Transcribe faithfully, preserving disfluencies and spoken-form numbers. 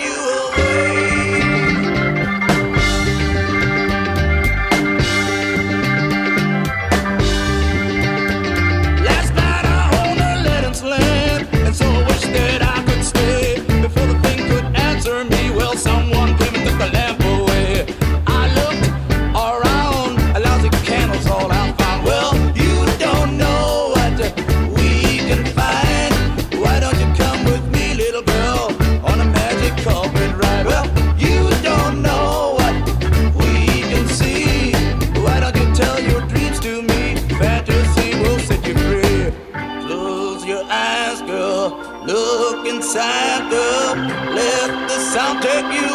you away. Last night I owned a Lennox land, and so I wish that I could stay. Before the thing could answer me, well, someone came and took the lamp away. I looked around, a lousy candle's all I found. Well, you don't know what we can find. Why don't you come with me, little girl, on a magic carpet ride? Well, you don't know what we can see. Why don't you tell your dreams to me? Fantasy will set you free. Close your eyes, girl. Look inside, girl. Let the sound take you